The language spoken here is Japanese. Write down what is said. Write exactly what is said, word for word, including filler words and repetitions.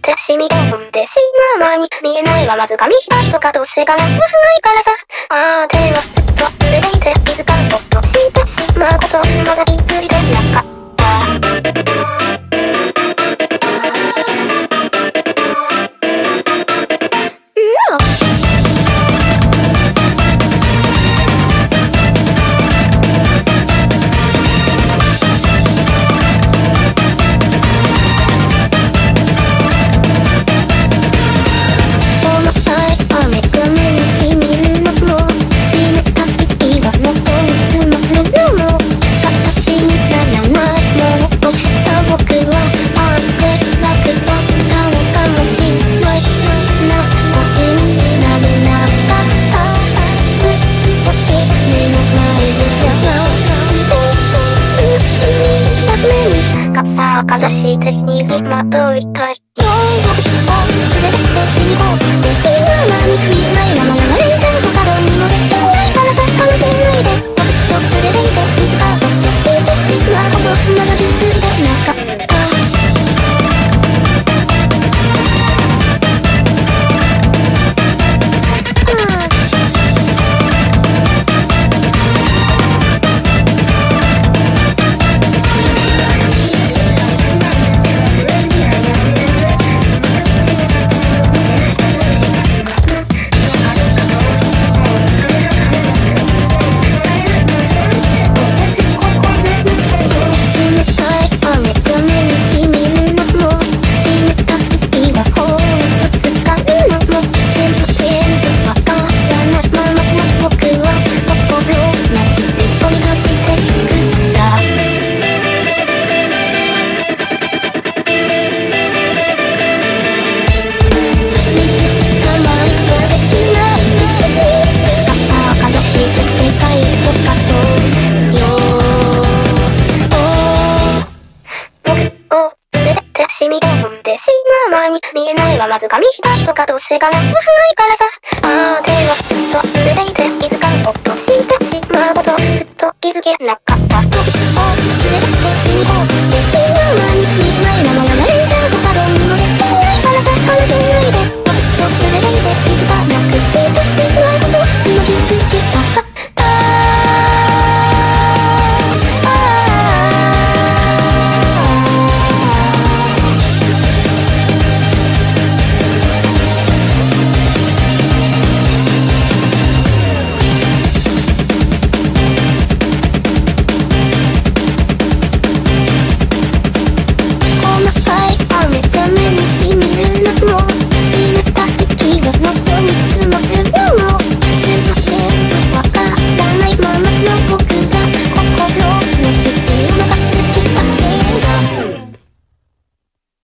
てしみ込んでしまう間に見えないはまず紙一つかどうせがなくないからさ。ああ手はずっと触れていて気づかんことしてしまうことまだ気づいてなかった。かざして逃げまといたい。今日は連れてって死にこうでしまう間に見えないまま流れちゃうと角にも出てないからさ話せないでずっと触れていて水が落ちしてしまうことまだ気づいてなかった。染み込んでしまう間に見えないはまず紙一つかどうせがなくないからさ。ああ手はずっと